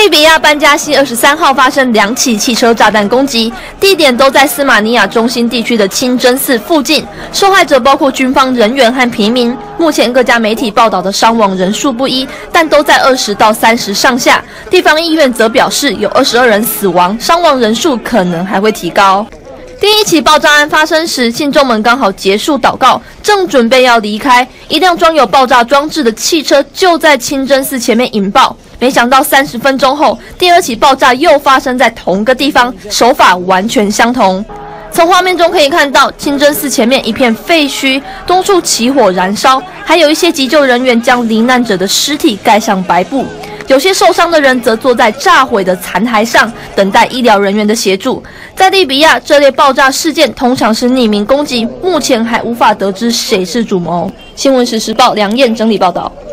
利比亚班加西23号发生2起汽车炸弹攻击，地点都在斯马尼亚中心地区的清真寺附近，受害者包括军方人员和平民。目前各家媒体报道的伤亡人数不一，但都在20到30上下。地方医院则表示有22人死亡，伤亡人数可能还会提高。第一起爆炸案发生时，信众们刚好结束祷告，正准备要离开，一辆装有爆炸装置的汽车就在清真寺前面引爆。没想到30分钟后，第二起爆炸又发生在同个地方，手法完全相同。从画面中可以看到，清真寺前面一片废墟，多处起火燃烧，还有一些急救人员将罹难者的尸体盖上白布。有些受伤的人则坐在炸毁的残骸上，等待医疗人员的协助。在利比亚，这类爆炸事件通常是匿名攻击，目前还无法得知谁是主谋。新闻时报梁燕整理报道。